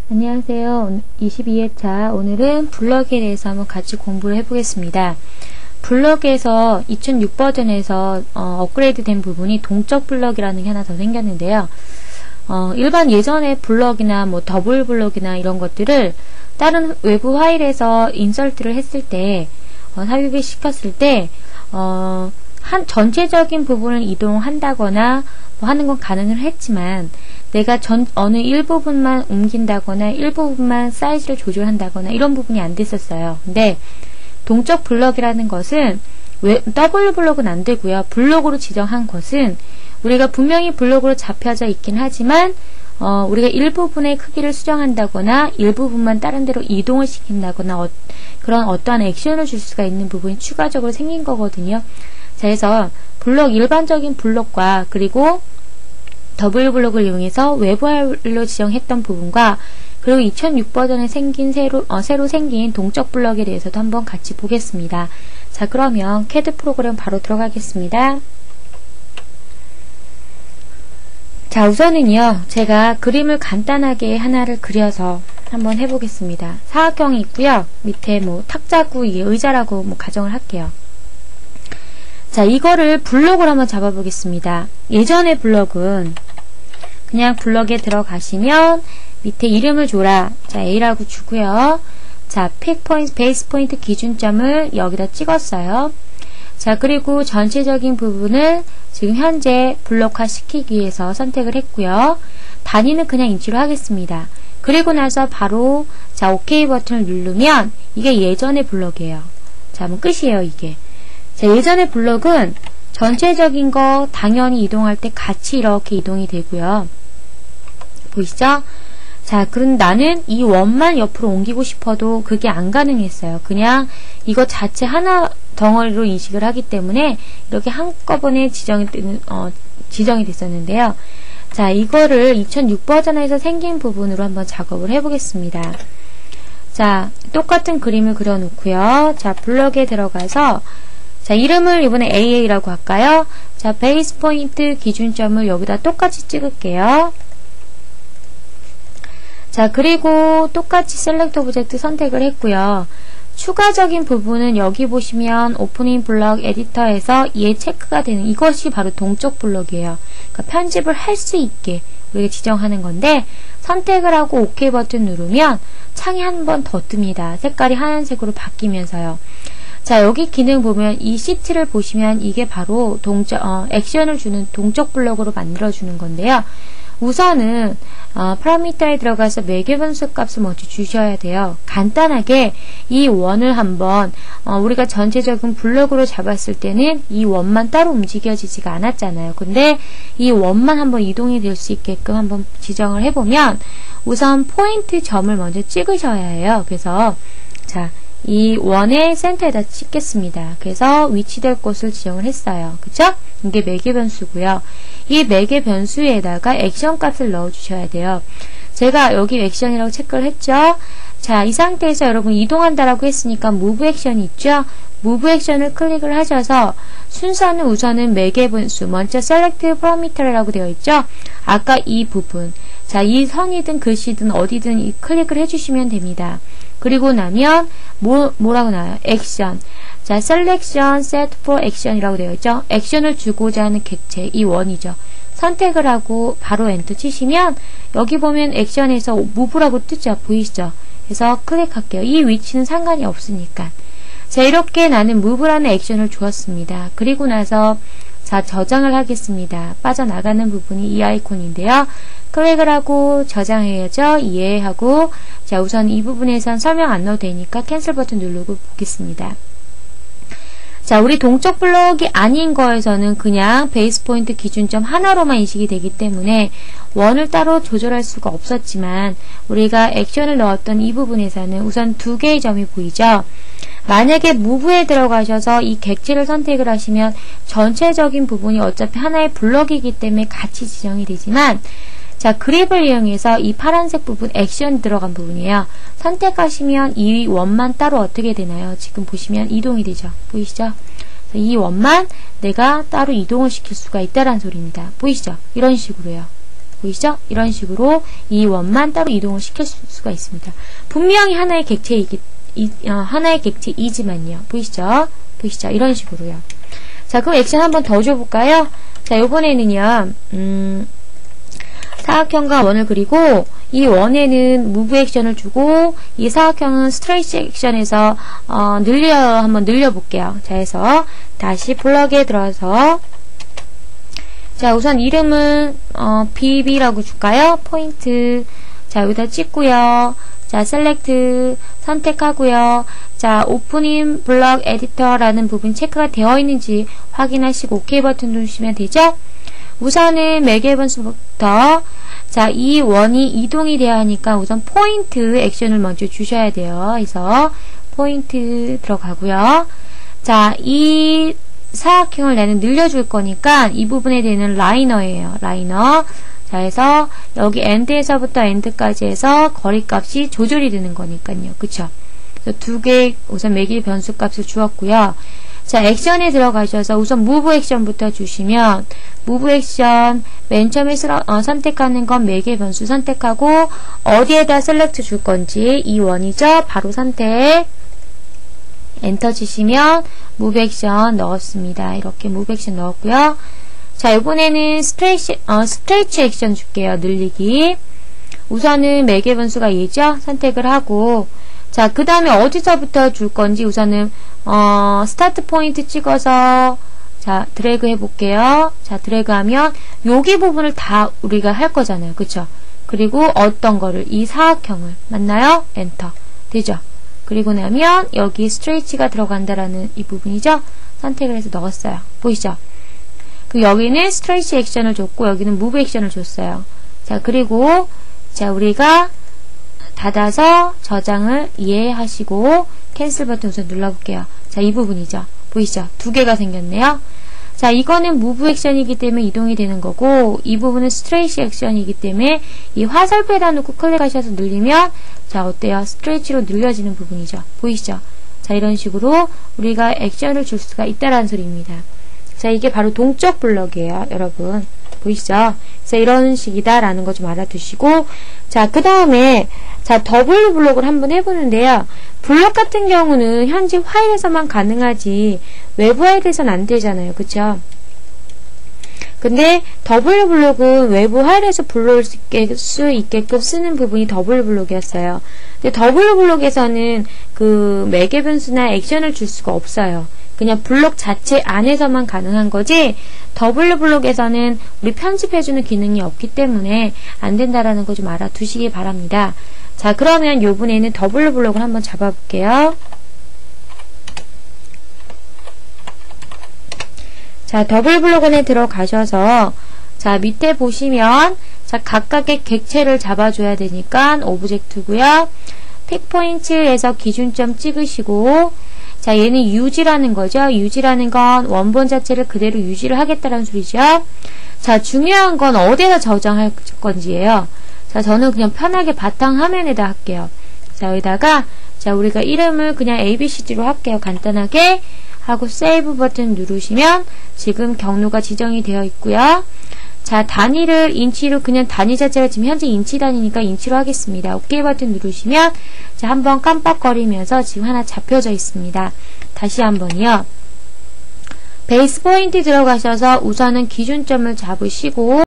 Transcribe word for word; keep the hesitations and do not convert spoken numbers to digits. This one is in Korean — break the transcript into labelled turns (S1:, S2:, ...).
S1: 안녕하세요. 이십이 회차 오늘은 블럭에 대해서 한번 같이 공부를 해보겠습니다. 블럭에서 이천육 버전에서 어, 업그레이드 된 부분이 동적 블럭이라는 게 하나 더 생겼는데요. 어, 일반 예전의 블럭이나 뭐 더블 블럭이나 이런 것들을 다른 외부 파일에서 인설트를 했을 때 어, 삽입을 시켰을 때 어, 한 전체적인 부분을 이동한다거나 뭐 하는 건 가능을 했지만 내가 전 어느 일부분만 옮긴다거나 일부분만 사이즈를 조절한다거나 이런 부분이 안 됐었어요. 근데 동적 블럭이라는 것은 왜 더블 블럭은 안 되고요. 블럭으로 지정한 것은 우리가 분명히 블럭으로 잡혀져 있긴 하지만 어, 우리가 일부분의 크기를 수정한다거나 일부분만 다른 데로 이동을 시킨다거나 어, 그런 어떠한 액션을 줄 수가 있는 부분이 추가적으로 생긴 거거든요. 자, 그래서 블럭 일반적인 블럭과 그리고 더블 블럭을 이용해서 외부 파일로 지정했던 부분과 그리고 이천육 버전에 생긴 새로, 어, 새로 생긴 동적 블럭에 대해서도 한번 같이 보겠습니다. 자, 그러면 캐드 프로그램 바로 들어가겠습니다. 자, 우선은요, 제가 그림을 간단하게 하나를 그려서 한번 해보겠습니다. 사각형이 있고요. 밑에 뭐 탁자구, 이게 의자라고 뭐 가정을 할게요. 자, 이거를 블럭으로 한번 잡아보겠습니다. 예전의 블럭은 그냥 블럭에 들어가시면 밑에 이름을 줘라. 자, A라고 주고요. 자, 픽 포인트, 베이스 포인트 기준점을 여기다 찍었어요. 자, 그리고 전체적인 부분을 지금 현재 블록화 시키기 위해서 선택을 했고요. 단위는 그냥 인치로 하겠습니다. 그리고 나서 바로 자, OK 버튼을 누르면 이게 예전의 블럭이에요. 자, 뭐 끝이에요, 이게. 자, 예전의 블럭은 전체적인 거 당연히 이동할 때 같이 이렇게 이동이 되고요. 보이시죠? 자, 그럼 나는 이 원만 옆으로 옮기고 싶어도 그게 안 가능했어요. 그냥 이거 자체 하나 덩어리로 인식을 하기 때문에 이렇게 한꺼번에 지정이, 어, 지정이 됐었는데요. 자, 이거를 이천육 버전에서 생긴 부분으로 한번 작업을 해보겠습니다. 자, 똑같은 그림을 그려놓고요. 자, 블럭에 들어가서 자, 이름을 이번에 에이에이라고 할까요? 자, 베이스 포인트 기준점을 여기다 똑같이 찍을게요. 자, 그리고 똑같이 셀렉트 오브젝트 선택을 했고요. 추가적인 부분은 여기 보시면 오프닝 블럭 에디터에서 얘 체크가 되는 이것이 바로 동적 블럭이에요. 그러니까 편집을 할 수 있게 우리가 지정하는 건데 선택을 하고 OK 버튼 누르면 창이 한 번 더 뜹니다. 색깔이 하얀색으로 바뀌면서요. 자, 여기 기능 보면 이 시트를 보시면 이게 바로 동적, 어, 액션을 주는 동적 블럭으로 만들어주는 건데요. 우선은 어, 파라미터에 들어가서 매개 변수 값을 먼저 주셔야 돼요. 간단하게 이 원을 한번 어, 우리가 전체적인 블럭으로 잡았을 때는 이 원만 따로 움직여지지가 않았잖아요. 근데 이 원만 한번 이동이 될 수 있게끔 한번 지정을 해보면 우선 포인트 점을 먼저 찍으셔야 해요. 그래서 자, 이 원의 센터에다 찍겠습니다. 그래서 위치될 곳을 지정을 했어요. 그쵸? 이게 매개 변수고요. 이 매개 변수에다가 액션 값을 넣어 주셔야 돼요. 제가 여기 액션이라고 체크를 했죠? 자, 이 상태에서 여러분 이동한다라고 했으니까 move 액션이 있죠? move 액션을 클릭을 하셔서 순서는 우선은 매개 변수, 먼저 select parameter라고 되어 있죠? 아까 이 부분. 자, 이 선이든 글씨든 어디든 이 클릭을 해주시면 됩니다. 그리고 나면 뭐, 뭐라고 나와요? 액션. 자, selection set for action이라고 되어 있죠. 액션을 주고자 하는 객체, 이 원이죠. 선택을 하고 바로 엔터 치시면 여기 보면 액션에서 move라고 뜨죠. 보이시죠? 그래서 클릭할게요. 이 위치는 상관이 없으니까. 자, 이렇게 나는 move라는 액션을 주었습니다. 그리고 나서 자, 저장을 하겠습니다. 빠져나가는 부분이 이 아이콘인데요. 클릭을 하고 저장해야죠. 이해하고 자, 우선 이 부분에선 설명 안 넣어도 되니까 캔슬 버튼 누르고 보겠습니다. 자, 우리 동적 블럭이 아닌 거에서는 그냥 베이스 포인트 기준점 하나로만 인식이 되기 때문에 원을 따로 조절할 수가 없었지만 우리가 액션을 넣었던 이 부분에서는 우선 두 개의 점이 보이죠. 만약에 move에 들어가셔서 이 객체를 선택을 하시면 전체적인 부분이 어차피 하나의 블럭이기 때문에 같이 지정이 되지만 자, 그립을 이용해서 이 파란색 부분 액션 들어간 부분이에요. 선택하시면 이 원만 따로 어떻게 되나요? 지금 보시면 이동이 되죠. 보이시죠? 이 원만 내가 따로 이동을 시킬 수가 있다는 소리입니다. 보이시죠? 이런 식으로요. 보이시죠? 이런 식으로 이 원만 따로 이동을 시킬 수가 있습니다. 분명히 하나의 객체이기, 이, 어, 하나의 객체이지만요. 보이시죠? 보이시죠? 이런 식으로요. 자, 그럼 액션 한번 더 줘볼까요? 자, 요번에는요, 음, 사각형과 원을 그리고, 이 원에는 무브 액션을 주고, 이 사각형은 스트레이치 액션에서, 어, 늘려, 한번 늘려볼게요. 자, 해서, 다시 블럭에 들어서, 자, 우선 이름은, 어, 비비라고 줄까요? 포인트. 자, 여기다 찍고요. 자, 셀렉트 선택하고요. 자, 오프닝 블럭 에디터라는 부분 체크가 되어 있는지 확인하시고 오케이 버튼 누르시면 되죠? 우선은 매개 변수부터 자, 이 원이 이동이 돼야 하니까 우선 포인트 액션을 먼저 주셔야 돼요. 그래서 포인트 들어가고요. 자, 이 사각형을 나는 늘려줄 거니까 이 부분에 되는 라이너예요. 라이너. 자, 해서 여기 엔드에서부터 엔드까지 해서 거리값이 조절이 되는 거니까요. 그쵸? 두 개 우선 매길 변수 값을 주었고요. 자, 액션에 들어가셔서 우선 무브 액션부터 주시면 무브 액션 맨 처음에 쓰러, 어, 선택하는 건 매개 변수 선택하고 어디에다 셀렉트 줄 건지 이 원이죠. 바로 선택 엔터 치시면 무브 액션 넣었습니다. 이렇게 무브 액션 넣었고요. 자, 이번에는 스트레치, 어, 스트레치 액션 줄게요. 늘리기. 우선은 매개 변수가 얘죠. 선택을 하고 자, 그 다음에 어디서부터 줄 건지 우선은 어, 스타트 포인트 찍어서 자, 드래그 해볼게요. 자, 드래그 하면 여기 부분을 다 우리가 할 거잖아요. 그쵸? 그리고 어떤 거를 이 사각형을 맞나요? 엔터. 되죠? 그리고 나면 여기 스트레치가 들어간다라는 이 부분이죠? 선택을 해서 넣었어요. 보이죠? 그 여기는 스트레치 액션을 줬고 여기는 무브 액션을 줬어요. 자, 그리고 자, 우리가 닫아서 저장을 이해하시고 캔슬 버튼 우선 눌러볼게요. 자, 이 부분이죠. 보이시죠? 두 개가 생겼네요. 자, 이거는 무브 액션이기 때문에 이동이 되는 거고 이 부분은 스트레이치 액션이기 때문에 이 화살표에다 놓고 클릭하셔서 늘리면 자, 어때요? 스트레이치로 늘려지는 부분이죠. 보이시죠? 자, 이런 식으로 우리가 액션을 줄 수가 있다라는 소리입니다. 자, 이게 바로 동적 블럭이에요. 여러분. 보이시죠? 그래서 이런 식이다 라는 거 좀 알아두시고 자, 그 다음에 자, 더블 블록을 한번 해보는데요. 블록 같은 경우는 현재 화일에서만 가능하지 외부 화일에서는 안 되잖아요. 그쵸? 근데 더블 블록은 외부 화일에서 불러올 수, 있게, 수 있게끔 쓰는 부분이 더블 블록이었어요. 근데 더블 블록에서는 그 매개 변수나 액션을 줄 수가 없어요. 그냥 블록 자체 안에서만 가능한 거지 더블 블록에서는 우리 편집해주는 기능이 없기 때문에 안 된다라는 거 좀 알아두시기 바랍니다. 자, 그러면 요번에는 더블 블록을 한번 잡아볼게요. 자, 더블 블록 안에 들어가셔서 자, 밑에 보시면 자, 각각의 객체를 잡아줘야 되니까 오브젝트고요. 픽 포인트에서 기준점 찍으시고 자, 얘는 유지라는 거죠. 유지라는 건 원본 자체를 그대로 유지를 하겠다는 소리죠. 자, 중요한 건 어디에다 저장할 건지예요. 자, 저는 그냥 편하게 바탕화면에다 할게요. 자, 여기다가 자, 우리가 이름을 그냥 에이비씨디로 할게요. 간단하게 하고 세이브 버튼 누르시면 지금 경로가 지정이 되어 있고요. 자, 단위를 인치로 그냥 단위 자체가 지금 현재 인치 단위니까 인치로 하겠습니다. 오케이 버튼 누르시면 자, 한번 깜빡거리면서 지금 하나 잡혀져 있습니다. 다시 한번요. 베이스 포인트 들어가셔서 우선은 기준점을 잡으시고